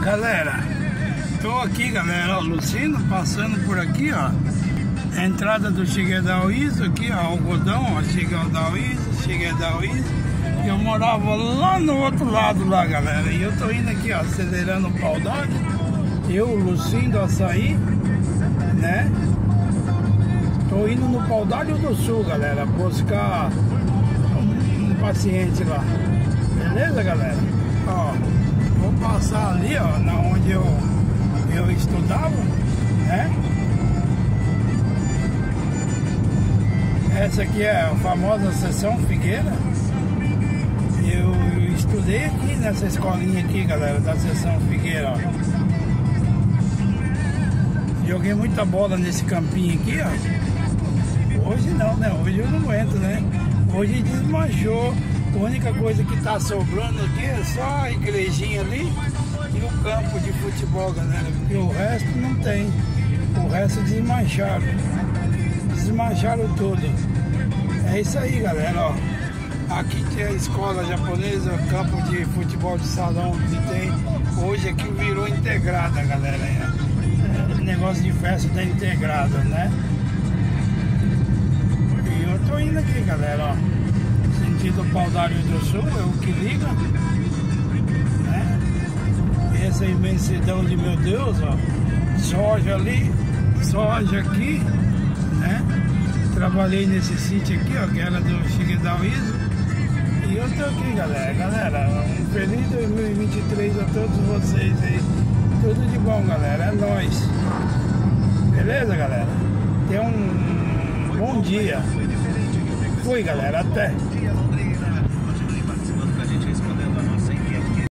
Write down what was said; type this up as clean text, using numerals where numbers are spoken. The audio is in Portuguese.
Galera, tô aqui, galera, ó, Lucino, passando por aqui, ó. A entrada do Chiguedauísmo, aqui, ó, algodão, ó, Chiguedauísmo. E eu morava lá no outro lado, lá, galera. E eu tô indo aqui, ó, acelerando o pau d'água. Eu, Lucino do Açaí, né? Tô indo no Pau d'Água do Sul, galera, buscar um paciente lá. Beleza, galera? Ó, vou passar ali, ó, na onde eu estudava, né? Essa aqui é a famosa Seção Figueira. Eu estudei aqui nessa escolinha aqui, galera, da Seção Figueira, ó. Joguei muita bola nesse campinho aqui, ó. Hoje não, né? Hoje eu não aguento, né? Hoje desmanchou. A única coisa que tá sobrando aqui é só a igrejinha ali e o campo de futebol, galera. Porque o resto não tem. O resto desmancharam. Desmancharam tudo. É isso aí, galera, ó. Aqui tem a escola japonesa, campo de futebol de salão que tem. Hoje aqui virou integrada, galera. Negócio de festa da integrada, né? E eu tô indo aqui, galera, ó. Sentido Pau d'Água do Sul, é o que liga, né? Essa imensidão de meu Deus, ó. Soja ali, soja aqui, né? Trabalhei nesse sítio aqui, ó, que era do Chiguedauísmo. E eu tô aqui, galera. Galera, um feliz 2023 a todos vocês aí. Tudo de bom, galera. É nóis. Beleza, galera? Tenha um bom dia. Fui, galera. Até.